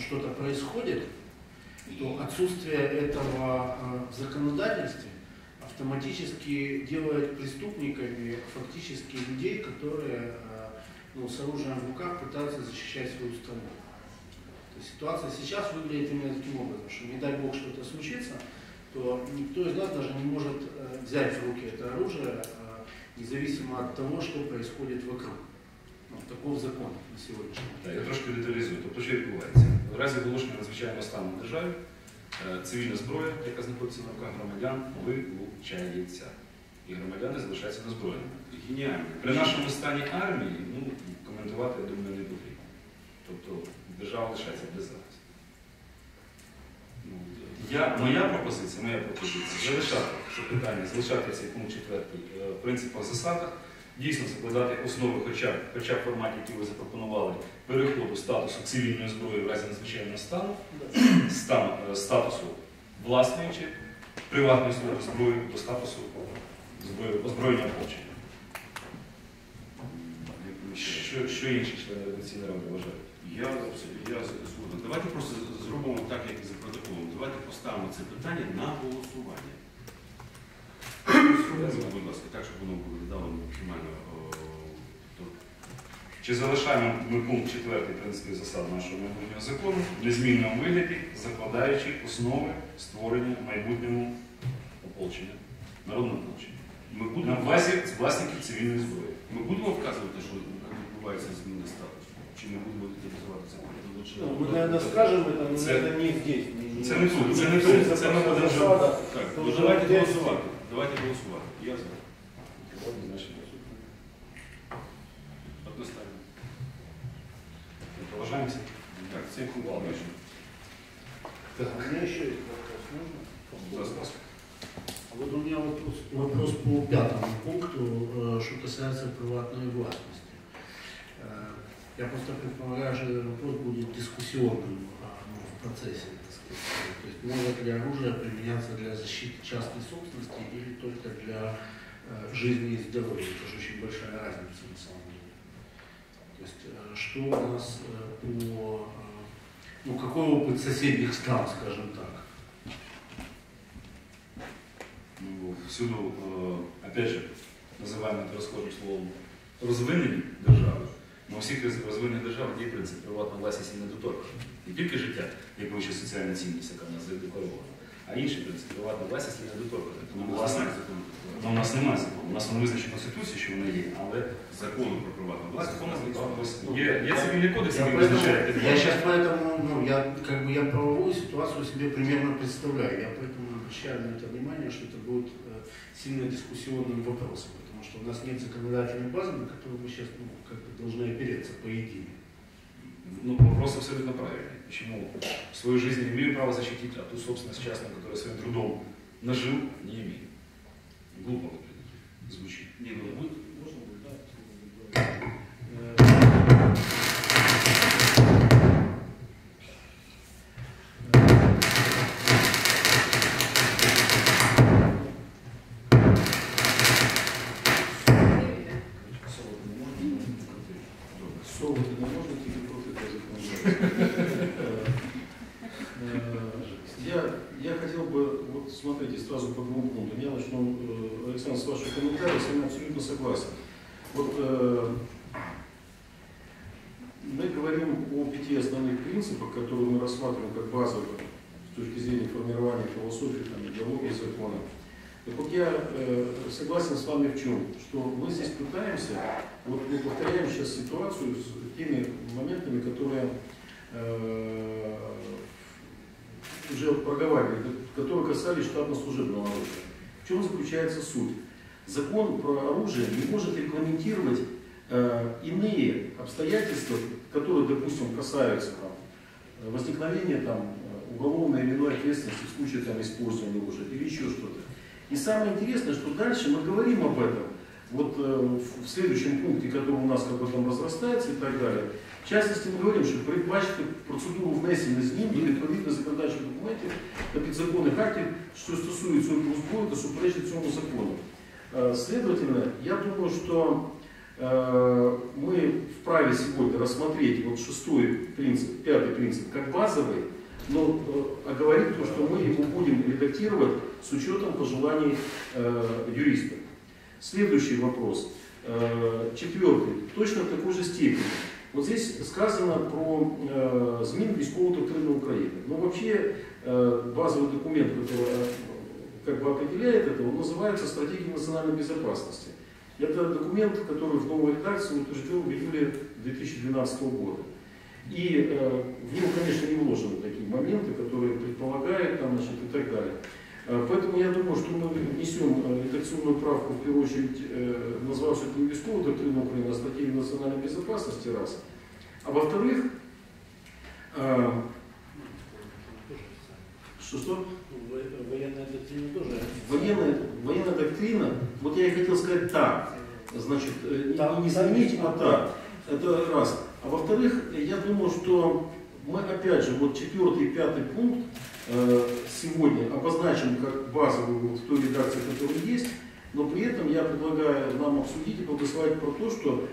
что-то происходит, то отсутствие этого в законодательстве автоматически делает преступниками фактически людей, которые с оружием в руках пытаются защищать свою страну. То есть ситуация сейчас выглядит именно таким образом, что не дай бог что-то случится, то никто из нас даже не может взять в руки это оружие, независимо от того, что происходит вокруг. Таков закон на сьогоднішній день. Я трошки деталізую. Тобто, що відбувається? В разі оголошення надзвичайного стану в державі, цивільна зброя, яка знаходиться на руках громадян, вилучається. І громадяни залишаються незброєними. Геніально. При нашому стані армії, коментувати, я думаю, не потрібно. Тобто, держава лишається без захисту. Моя пропозиція залишати це питання, залишати цей пункт 4 в принципах, засадах, дійсно закладати основи, хоча б в форматі, який ви запропонували, переходу статусу цивільної зброї в разі надзвичайного стану, статусу власної чи приватної зброї до статусу озброєння ополчення. Що інші члени редакційної ради вважають? Я згоден. Давайте просто зробимо так, як і за протоколом. Давайте поставимо це питання на голосування. Будь ласка, так, щоб воно виглядало максимально. Чи залишаємо ми пункт 4 принципів засад нашого майбутнього закону в незмінному вигляді, закладаючи основи створення майбутнього ополчення, народного ополчення? На базі власників цивільної зброї. Ми будемо вказувати, що відбувається зміна статусу? Чи ми будемо деталізувати це? Мы, наверное, скажем это, но это не здесь. Це не тут, це не тут, це ми будемо вже. Так, давайте голосувати. Давайте голосувати. Я за. Одностайно. Поважаємося. Так, це пункт вирішено. Так, у меня еще есть вопрос. Можно? Будь А вот у меня вопрос по 5-му пункту, что касается приватной властности. Я просто предполагаю, что этот вопрос будет дискуссионным в процессе. Так сказать. То есть может ли оружие применяться для защиты частной собственности или только для жизни и здоровья. Это же очень большая разница на самом деле. То есть что у нас по... какой опыт соседних стран, скажем так? Всюду, опять же, називаємо це розхожим словом, розвинені держави. На всіх розвинених державах є принцип приватна власність і недоторкання. Не тільки життя, як вища соціальна цінність, яка в нас задекларована, а інший принцип приватна власність і недоторкання. Тому, власне, у нас немає закону. У нас воно визначено Конституцією, що воно є, але закону про приватну власність. Є цивільний кодекс, який визначає. Я сейчас поэтому, я правовую ситуацию себе примерно представляю. Я поэтому обращаю на это внимание, что это будет сильно дискуссионным вопросом. Потому что у нас нет законодательной базы, на которую мы сейчас должны опереться, по идее. Вопрос абсолютно правильный. Почему в свою жизнь не имею права защитить, а ту собственность частную, которую своим трудом нажил, не имею. Глупо звучит. Не, можно будет, да. Я хотел бы, вот смотрите, сразу по двум пунктам. Я начну, Александр, с вашего комментария, с вами абсолютно согласен. Вот мы говорим о 5 основных принципах, которые мы рассматриваем как базовые с точки зрения формирования философии, идеологии закона. Так вот я согласен с вами в чем? Что мы здесь пытаемся, вот мы повторяем сейчас ситуацию с теми моментами, которые уже проговаривали, которые касались штатно-служебного оружия. В чем заключается суть? Закон про оружие не может регламентировать иные обстоятельства, которые, допустим, касаются возникновения уголовной или иной ответственности в случае использования оружия или еще что-то. И самое интересное, что дальше мы говорим об этом, вот в следующем пункте, который у нас разрастается и так далее. В частности, ми говоримо, що передбачити процедуру внесення змін до відповідних законодавчих документів та підзаконних актів, що стосуються зброї та суперечить цьому закону. Следовательно, я думаю, что мы вправе сегодня рассмотреть вот 6-й принцип, 5-й принцип как базовый, но оговорит то, что мы его будем редактировать с учетом пожеланий юристов. Следующий вопрос. Четвертый. Точно в такой же степени. Вот здесь сказано про змін військової доктрини України. Но вообще базовый документ, который как бы определяет это, он называется «Стратегия национальной безопасности». Это документ, который в новой редакции утвержден в июле 2012 года. И в него, конечно, не вложены такие моменты, которые предполагают там, значит, и так далее. Поэтому я думаю, что мы внесем редакционную правку, в первую очередь, назвав это не військовую доктрину Украины, а стратегию национальной безопасности, раз. А во-вторых, что? Военная доктрина тоже. Военная доктрина, вот я и хотел сказать так, значит, не заменить, а так. Это раз. А во-вторых, я думаю, что мы опять же, вот 4 и 5 пункт сегодня обозначим как базовую в той редакции, которая есть, но при этом я предлагаю нам обсудить и проголосовать про то, что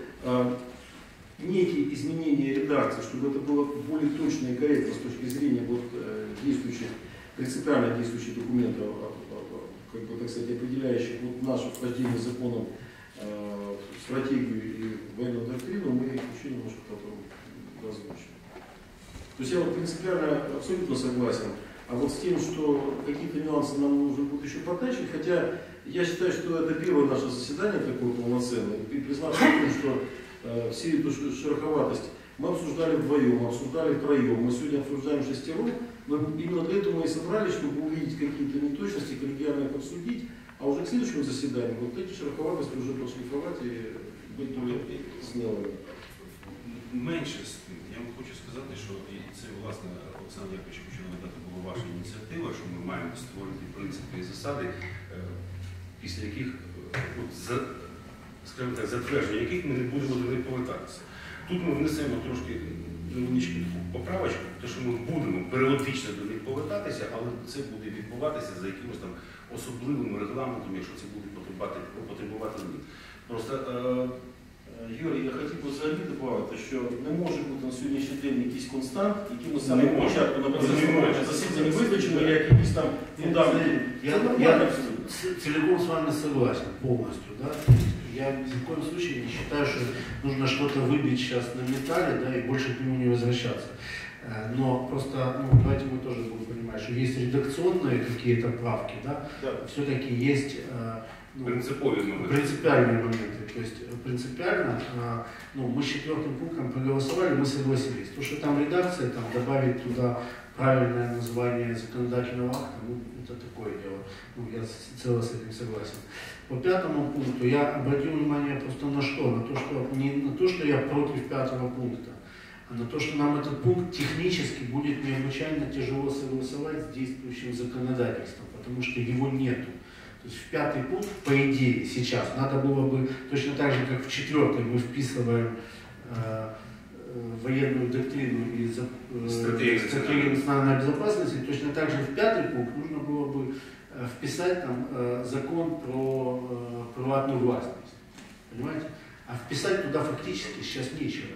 некие изменения редакции, чтобы это было более точно и корректно с точки зрения вот, действующих, принципиально действующих документов, как бы, так сказать, определяющих вот наше вхождение законом в стратегию и военную доктрину, мы еще немножко потом озвучим. То есть я вот принципиально абсолютно согласен. А вот с тем, что какие-то нюансы нам нужно будет еще подтачивать, хотя я считаю, что это первое наше заседание такое полноценное, и признаться в том, что всю эту шероховатость мы обсуждали вдвоем, мы обсуждали втроем, мы сегодня обсуждаем шестером, но именно для этого мы и собрались, чтобы увидеть какие-то неточности, коллегиально их обсудить, а уже к следующему заседанию вот эти шероховатости уже подшлифовать и быть более смелыми. Менше з тим, я вам хочу сказати, що і це, власне, Олександр Яковлевич, хочу нагадати, була ваша ініціатива, що ми маємо створити принципи і засади, після яких, скажімо так, затвердження яких ми не будемо до них повертатися. Тут ми внесемо трошки невеличку поправочку, тому що ми будемо періодично до них повертатися, але це буде відбуватися за якимось там особливим регламентом, якщо це буде потребувати змін. Просто Юрій, я хотів би взагалі додати, що не може бути на сьогоднішній день якийсь констант, який ми саме початку на засіданні визначимо, як якийсь там фундамент. Я целиком с вами согласен, полностью. Да? Я ни в коем случае не считаю, что нужно что-то выбить сейчас на металле, да, и больше к нему не возвращаться. Но просто давайте мы тоже будем понимать, что есть редакционные какие-то правки, да? Все-таки есть принципиальные моменты. То есть принципиально мы с 4 пунктом проголосовали, мы согласились. То, что там редакция, там добавить туда правильное название законодательного акта, это такое дело. Я цело с этим согласен. По 5 пункту я обратил внимание просто на что? На то, что не на то, что я против 5 пункта, а на то, что нам этот пункт технически будет необычайно тяжело согласовать с действующим законодательством, потому что его нету. То есть в 5 пункт, по идее, сейчас надо было бы, точно так же, как в 4 мы вписываем военную доктрину и стратегию национальной безопасности, точно так же в 5 пункт нужно было бы вписать там закон про приватную властность. Понимаете? А вписать туда фактически сейчас нечего.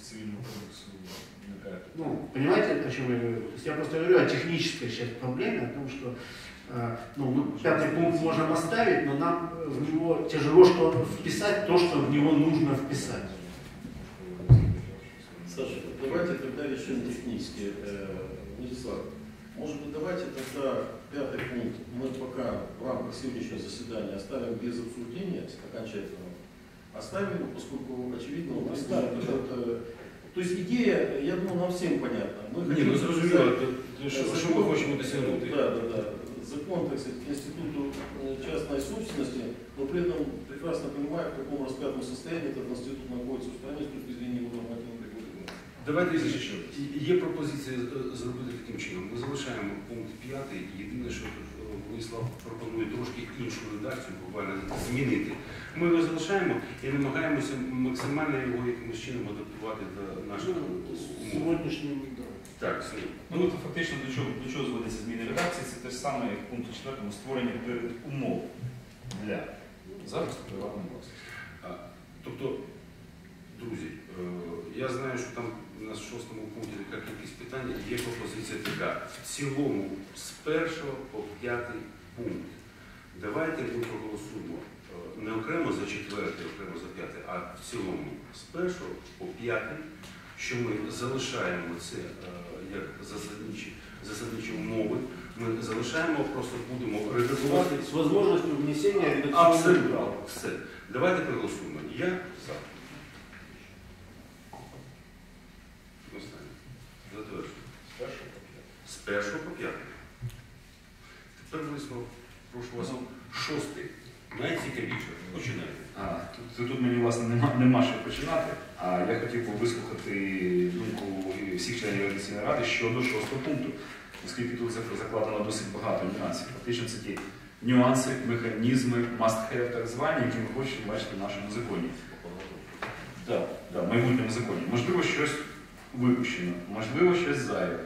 Понимаете, о чем я говорю? То есть я просто говорю о технической сейчас проблеме, о том, что мы 5 пункт можем оставить, но нам в него тяжело что вписать то, что в него нужно вписать. Саша, давайте тогда решим технически. Владислав, может быть, давайте тогда 5 пункт мы пока в рамках сегодняшнего заседания оставим без обсуждения окончательного. Оставим, поскольку очевидно, то есть идея, я думаю, нам всем понятна. Мы хотим що ми хочемо досягнути. Да. Закон, так сказать, к институту частной собственности, но при этом прекрасно понимаю, в каком распятом состоянии этот институт находится в стране с точки зрения его нормативных регулирования. Давайте ще. Є пропозиція зробити таким чином. Ми залишаємо пункт 5, єдине, що Владислав пропонує трошки іншу редакцію, буквально змінити. Ми його залишаємо і намагаємося максимально його якимось чином адаптувати до наших умов. Сьогоднішнього. Так, фактично до чого зводиться зміни редакції, це те ж саме, як в пункті 4 створення умов для захисту приватної власності. Тобто, друзі, я знаю, що там у нас в 6-му пункті така кількість питань, є пропозиція така. В цілому з 1 по 5 пункт. Давайте ми проголосуємо не окремо за 4-й, окремо за 5-й, а в цілому з 1 по 5, що ми залишаємо це як засадничі умови. Ми залишаємо, просто будемо редагувати. С возможностью внесения редакционных Абсолютно. правок. Все. Давайте проголосуємо. Я за. Останнє. Затверджую. З 1 по 5. Тепер висновок. Прошу вас. 6-й. Найцікавіше. Починайте. Тут мені, власне, нема що починати, а я хотів би вислухати думку всіх членів Організаційної ради щодо 6-го пункту, оскільки тут закладено досить багато нюансів. Фактично це ті нюанси, механізми, must-have так звані, які ми хочемо бачити в нашому законі. В майбутньому законі. Можливо, щось випущено, можливо, щось зайве.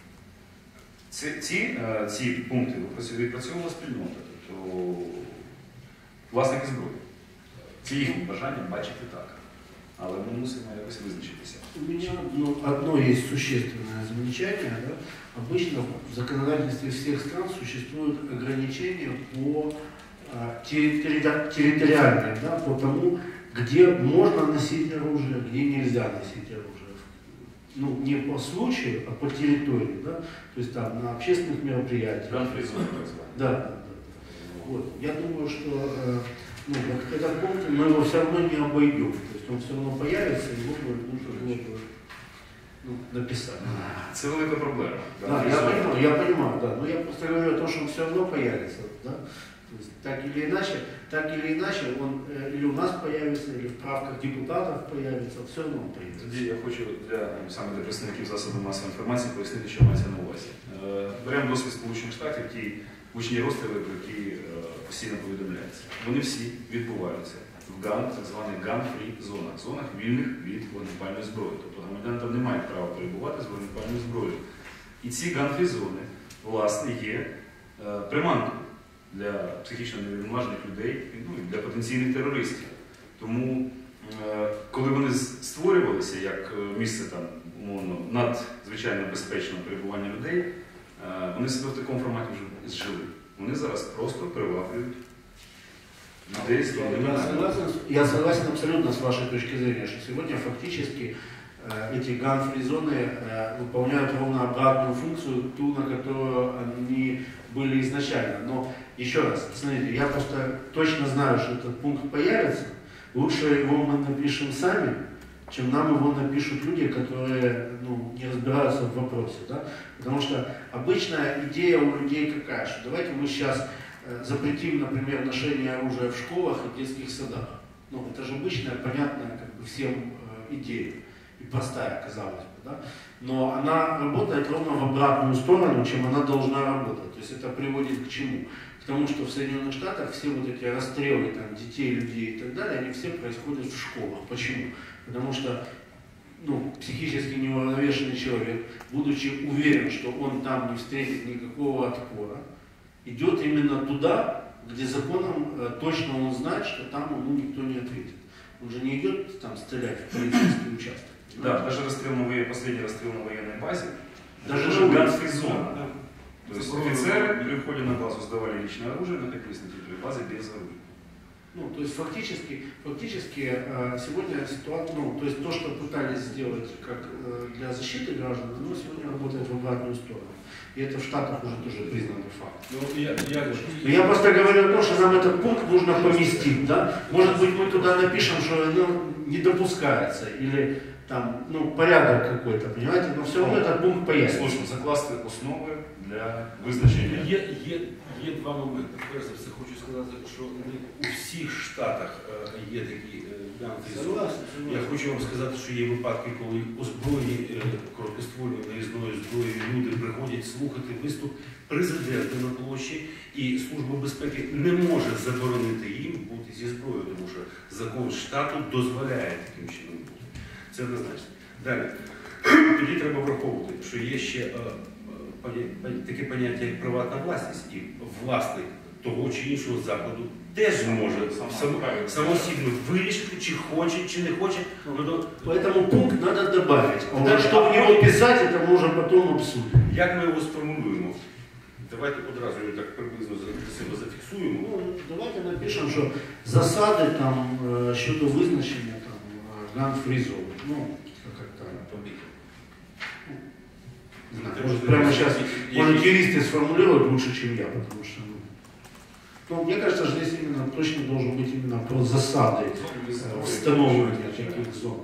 Ці пункти відпрацьовувала спільнота, тобто власники зброї. Це їхнє бажання бачити так. Але ми мусимо якось визначитися. У меня одно есть существенное замечание. Да? Обычно в законодательстве всех стран существуют ограничения по территориальным, да, по тому, где можно носить оружие, где нельзя носить оружие. Ну, не по случаю, а по территории. Да? То есть там на общественных мероприятиях. Да. Вот. Я думаю, что этот пункт мы его все равно не обойдем. То есть он все равно появится, и его нужно написать. Це велика проблема. Да, я понимаю, да. Но я просто говорю о том, что он все равно появится. Да? То есть, так или иначе, он или у нас появится, или в правках депутатов появится, все равно он появится. Тоді я хочу саме для представників засобів масової інформації пояснити, що мається на увазі. Беремо досвід Сполучених Штатів, ті гучні розстріли, про які постійно повідомляються. Вони всі відбуваються в ГАН, так званих gun-free зонах, зонах вільних від вогнепальної зброї. Тобто громадяни там не мають права перебувати з вогнепальною зброєю. І ці gun-free зони, власне, є приманкою для психічно неврівноважених людей, ну, і для потенційних терористів. Тому, коли вони створювалися як місце там, умовно, надзвичайно безпечного перебування людей, вони себе в такому форматі вже зжили. Вони зараз просто приваблюють людей з Я согласен абсолютно с вашей точки зрения, что сегодня фактически эти gun-free зоны выполняют ровно обратную функцию, ту, на которую они были изначально. Но еще раз, смотрите, я просто точно знаю, что этот пункт появится. Лучше его мы напишем сами, чем нам его напишут люди, которые не разбираются в вопросе. Да? Потому что обычная идея у людей какая, что давайте мы сейчас запретим, например, ношение оружия в школах и детских садах. Ну, это же обычная, понятная как бы всем идея. И простая, казалось бы. Да? Но она работает ровно в обратную сторону, чем она должна работать. То есть это приводит к чему? К тому, что в Соединенных Штатах все вот эти расстрелы там, детей, людей и так далее, они все происходят в школах. Почему? Потому что психически неуравновешенный человек, будучи уверен, что он там не встретит никакого отпора, идет именно туда, где законом точно он знает, что там ему никто не ответит. Он же не идет там стрелять в полицейский участок. Да, даже последний расстрел на военной базе, даже gun-free зона. Да. То есть офицеры при входе на базу сдавали личное оружие, находились на территории базы без оружия. То есть фактически сегодня ситуация, то есть то, что пытались сделать как для защиты граждан, оно сегодня работает в обратную сторону. И это в Штатах уже тоже признанный факт. Я просто говорю о том, что нам этот пункт нужно поместить. Да? Может быть, мы туда напишем, что не допускается, или там, порядок какой-то, понимаете, но все равно этот пункт появится. Слушно, закласти основи для визначення. Є два моменти. Перш за все, хочу сказати, що у всіх штатах є такі gun-free зони. Я хочу вам сказати, що є випадки, коли озброєні короткоствольною наїзною зброєю люди приходять слухати виступ президента на площі, і Служба безпеки не може заборонити їм бути зі зброєю, тому що закон штату дозволяє таким чином бути. Це однозначно. Далі. Тоді треба враховувати, що є ще таке поняття, як приватна власність, і власник того чи іншого закладу теж може самостійно вирішити, чи хоче, чи не хоче. Поэтому пункт надо добавить. А уже что в него писать, это мы уже потом обсудим. Як ми його сформулюємо? Давайте одразу його так приблизно для себе зафіксуємо. Ну, давайте напишем, что засады там щодо визначення там gun-free zone. Ну, как-то. Не знаю, может, прямо сейчас, может, юристы сформулируют лучше, чем я, потому что, ну, мне кажется, что здесь именно точно должен быть именно про засады установления таких зон.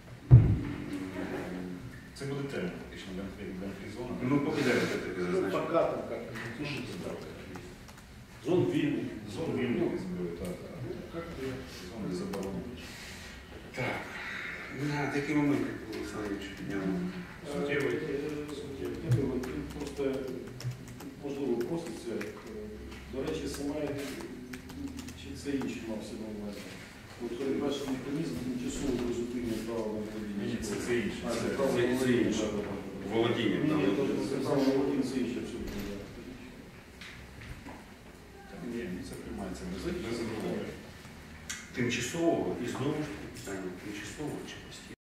Це буде термін, фактично, ганфрі зона. Ну, покидаємо таке зазначення. Пока там как-то пишется. Зон вільних. Зон вільної зброї, так. Как-то Зони заборонені. Так. На такий момент, як Олександрович підняв. Суттєвий. Просто, можливо, проситься, до речі, саме, чи це інші мався на увазі. От передбачений механізм тимчасово призупинення права на володіння. Ні, це інше. А, це право на Це інше. Володіння. Ні, це право на володіння, це інше абсолютно. Ні, це приймається без обговорення. Тимчасового і знову ж таки питання тимчасового чи постійного.